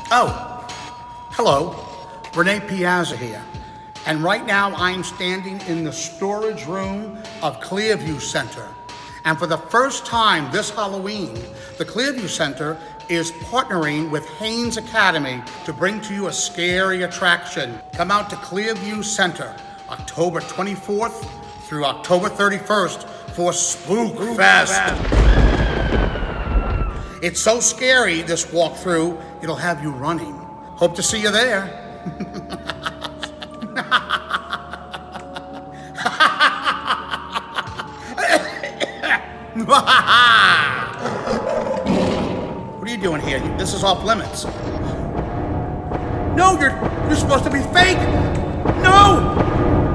Oh, hello, Renee Piazza here. And right now I'm standing in the storage room of Clearview Center. And for the first time this Halloween, the Clearview Center is partnering with Haynes Academy to bring to you a scary attraction. Come out to Clearview Center, October 24th through October 31st for Spookfest. It's so scary, this walkthrough, it'll have you running. Hope to see you there. What are you doing here? This is off limits. No, you're supposed to be fake. No!